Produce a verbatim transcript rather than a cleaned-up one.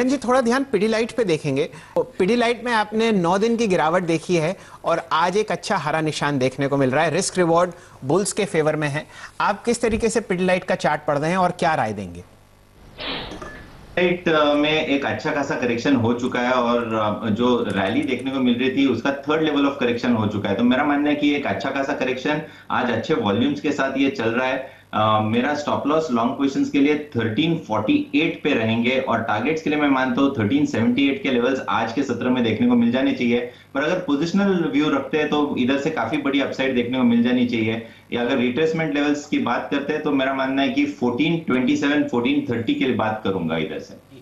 किरण जी, थोड़ा ध्यान पिडिलाइट पे देखेंगे। पिडिलाइट में आपने नौ दिन की गिरावट देखी है और आज एक अच्छा हरा निशान देखने को मिल रहा है। रिस्क रिवॉर्ड बुल्स के फेवर में है। आप किस तरीके से पिडिलाइट का चार्ट पढ़ रहे हैं और क्या राय देंगे? राइट में एक अच्छा खासा करेक्शन हो चुका है और जो रैली देखने को मिल रही थी उसका थर्ड लेवल ऑफ करेक्शन हो चुका है। तो मेरा मानना है कि एक अच्छा खासा करेक्शन आज अच्छे वॉल्यूम्स के साथ ये चल रहा है। Uh, मेरा स्टॉप लॉस लॉन्ग पोजीशंस के लिए थर्टीन फोर्टी एट पे रहेंगे और टारगेट्स के लिए मैं मानता हूँ थर्टीन सेवेंटी एट के लेवल्स आज के सत्र में देखने को मिल जाने चाहिए। पर अगर पोजिशनल व्यू रखते हैं तो इधर से काफी बड़ी अपसाइड देखने को मिल जानी चाहिए। या अगर रिट्रेसमेंट लेवल्स की बात करते हैं तो मेरा मानना है कि fourteen twenty seven fourteen thirty के लिए बात करूंगा इधर से।